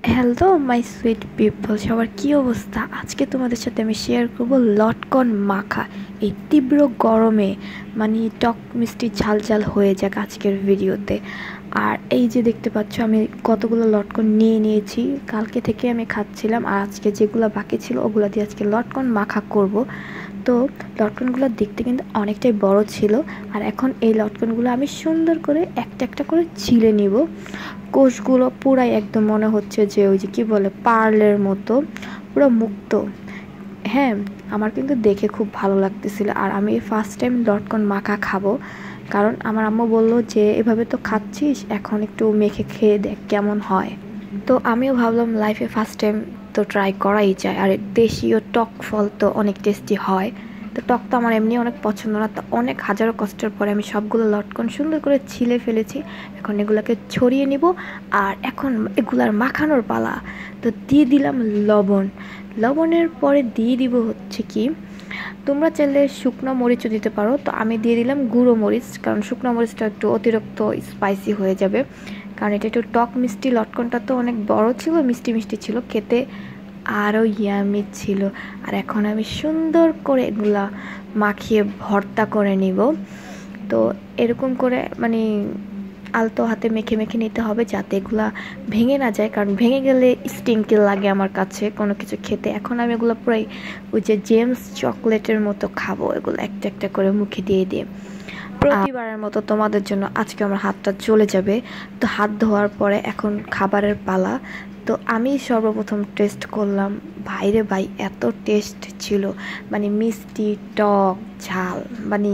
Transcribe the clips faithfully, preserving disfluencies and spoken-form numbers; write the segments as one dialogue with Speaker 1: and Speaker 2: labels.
Speaker 1: Hello my sweet people, সবার কী অবস্থা? আজকে তোমাদের সাথে আমি শেয়ার করব লটকন মাখা। এই তীব্র গরমে মানে টক মিষ্টি ঝাল ঝাল হয়ে যাক আজকের ভিডিওতে। আর এই যে দেখতে পাচ্ছ আমি কতগুলো লটকন নিয়ে নিয়েছি, কালকে থেকে আমি খাচ্ছিলাম, আর আজকে যেগুলো বাকি ছিল ওগুলো দিয়ে আজকে লটকন মাখা করব। তো লটকনগুলো দেখতে কিন্তু অনেকটাই বড় ছিল, আর এখন এই লটকনগুলো আমি সুন্দর করে একটা একটা করে ছিলে নিব। কোষগুলো পুরাই একদম মনে হচ্ছে যে ওই যে কী বলে পার্লের মতো পুরো মুক্ত। হ্যাঁ, আমার কিন্তু দেখে খুব ভালো লাগতেছিল, আর আমি ফার্স্ট টাইম লটকন মাখা খাবো, কারণ আমার আম্মু বলল যে এভাবে তো খাচ্ছিস, এখন একটু মেখে খেয়ে দেখ কেমন হয়। তো আমিও ভাবলাম লাইফে ফার্স্ট টাইম তো ট্রাই করাই যায়, আর দেশীয় টক ফল তো অনেক টেস্টি হয়। তো টক তো আমার এমনি অনেক পছন্দ না, তো অনেক হাজারো কষ্টের পরে আমি সবগুলো লটকন সুন্দর করে ছিলে ফেলেছি। এখন এগুলোকে ছড়িয়ে নিব, আর এখন এগুলার মাখানোর পালা। তো দিয়ে দিলাম লবণ। লবণের পরে দিয়ে দিব হচ্ছে কি, তোমরা চাইলে শুকনো মরিচও দিতে পারো, তো আমি দিয়ে দিলাম গুঁড়ো মরিচ, কারণ শুকনো মরিচটা একটু অতিরিক্ত স্পাইসি হয়ে যাবে, কারণ এটা একটু টক মিষ্টি। লটকনটা তো অনেক বড় ছিল, মিষ্টি মিষ্টি ছিল, খেতে আরও ইয়ামি ছিল। আর এখন আমি সুন্দর করে এগুলা মাখিয়ে ভর্তা করে নিব। তো এরকম করে মানে আলতো হাতে মেখে মেখে নিতে হবে, যাতে এগুলা ভেঙে না যায়, কারণ ভেঙে গেলে স্টিঙ্কি লাগে আমার কাছে কোনো কিছু খেতে। এখন আমি এগুলো পুরাই ওই যে জেমস চকলেটের মতো খাবো, এগুলো একটা একটা করে মুখে দিয়ে দিয়ে। প্রতিবারের মতো তোমাদের জন্য আজকে আমার হাতটা চলে যাবে। তো হাত ধোয়ার পরে এখন খাবারের পালা। তো আমি সর্বপ্রথম টেস্ট করলাম, ভাইরে ভাই এত টেস্ট ছিল, মানে মিষ্টি টক ঝাল, মানে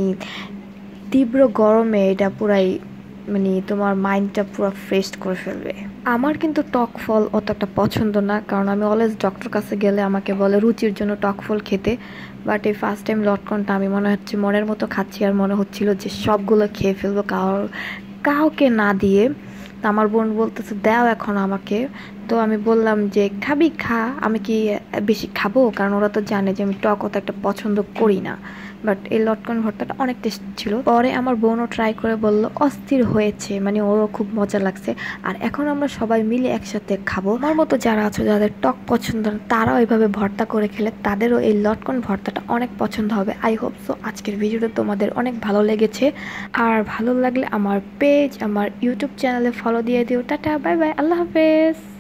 Speaker 1: তীব্র গরমে এটা পুরাই মানে তোমার মাইন্ডটা পুরো ফ্রেশ করে ফেলবে। আমার কিন্তু টক ফল অতটা পছন্দ না, কারণ আমি অলওয়েজ ডক্টর কাছে গেলে আমাকে বলে রুচির জন্য টক ফল খেতে। বাট এই ফার্স্ট টাইম লটকনটা আমি মনে হচ্ছে মনের মতো খাচ্ছি, আর মনে হচ্ছিল যে সবগুলো খেয়ে ফেলবো কাউ কাউকে না দিয়ে। তো আমার বোন বলতেছে দাও এখন আমাকে। তো আমি বললাম যে খাবি খা, আমি কি বেশি খাবো, কারণ ওরা তো জানে যে আমি টক অত একটা পছন্দ করি না। বাট এই লটকন ভর্তাটা অনেক টেস্ট ছিল। পরে আমার বোনও ট্রাই করে বলল অস্থির হয়েছে, মানে ওরও খুব মজা লাগছে। আর এখন আমরা সবাই মিলে একসাথে খাবো। আমার মতো যারা আছে যাদের টক পছন্দ না, তারাও এইভাবে ভর্তা করে খেলে তাদেরও এই লটকন ভর্তাটা অনেক পছন্দ হবে। আই হোপ সো আজকের ভিডিওটা তোমাদের অনেক ভালো লেগেছে, আর ভালো লাগলে আমার পেজ, আমার ইউটিউব চ্যানেলে ফলো দিয়ে দিও। টাটা, বাই বাই, আল্লাহ হাফেজ।